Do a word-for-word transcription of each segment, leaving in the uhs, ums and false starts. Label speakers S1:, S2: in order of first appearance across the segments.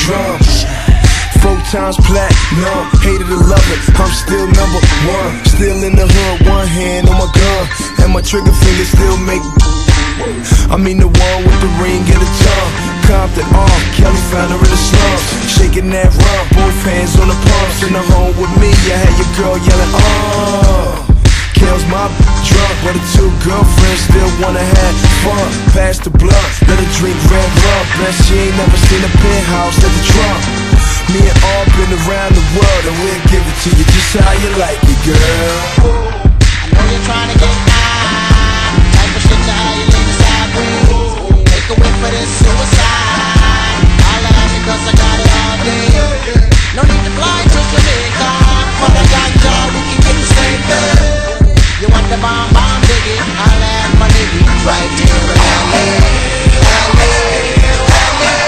S1: drum. Four times platinum, hated to love it, I'm still number one. Still in the hood, one hand on my gun, and my trigger finger still make. I mean the one with the ring and the tongue. Compton, oh, Kelly found her in the slums, shaking that rum, both hands on the pumps. In the home with me, I had your girl yelling, oh. Kel's my drunk, but the two girlfriends still wanna have fun. Pass the blunt, let her drink red rum. Bet she ain't never seen a penthouse at the Trump. Me and all been around the world, and we'll give it to you just how you like it, girl.
S2: I know you're trying to get high, type of shit to how you lean sideways. Take a whip for this suicide. I'll laugh because I got it all day. No need to fly to Jamaica for the ganja, we can get the same thing. You want the bomb, bomb, diggy? I'll have my nigga right here in L A. L A, L A,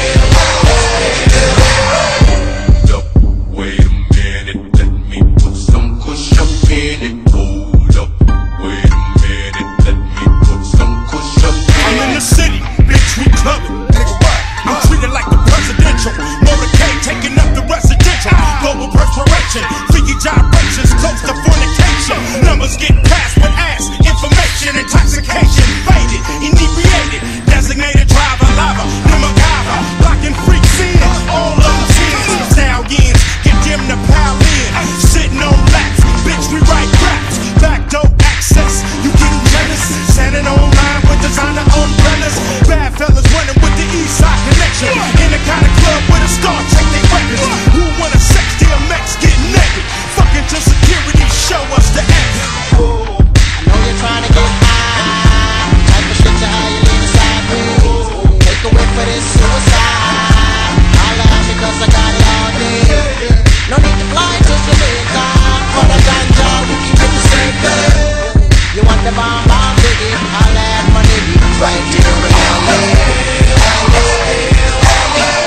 S3: Hold up, wait a minute, let me put some kush up in it. Hold up, wait a minute, let me put some kush up in it.
S4: I'm in the city, bitch, we clubbing. I'm treated like the presidential. Motorcade taking up the residential. Global perspiration, freaky gyrations, close to fornication. Numbers get passed with ass, information, intoxication, faded, inebriated, designated driver, lava, Nimagava, blocking freaks in, all of them tears. Stallions, get them to pile in, sitting on laps, bitch, we write raps, backdoor access, you getting jealous, standing online with designer umbrellas, bad fellas running with the east side connection, in the kind of club with a star check they records, who wanna sex D M X, get naked, fucking till security show us the exit.
S2: I know you're trying to get high, type of shit to how you lean sideways. Take a whip for this suicide. I'll laugh because I got it all day. No need to fly to Jamaica for the ganja, we can get the same thing. You want the bomb, bomb, diggy? I'll have my nigga right here in L A. L A, L A,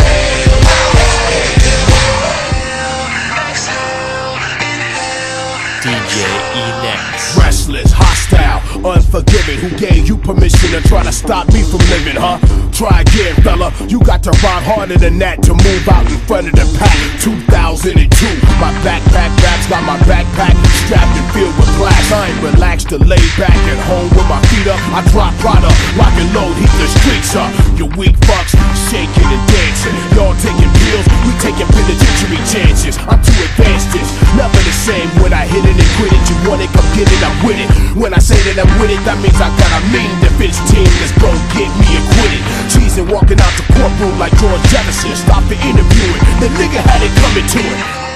S5: D J E-Nex.
S6: Restless, hostile, unforgiving. Who gave you permission to try to stop me from living, huh? Try again, fella. You got to rhyme harder than that to move out in front of the pack. two thousand two, my backpack raps got my backpack strapped and filled with glass. I ain't relaxed to lay back at home with my feet up. I drop product, rock and load, heat the streets up. You weak fucks, shaking and dancing. Y'all taking pills, we taking penitentiary chances. I'm too advanced, this never the same when I hit it and quit it. You want it, come get it, I'm with it. When I say that I'm with it, that means I got a mean defense team that's gon' get me acquitted. Cheesing walking out the courtroom like George Jefferson. Stop the interviewing, the nigga had it coming to it.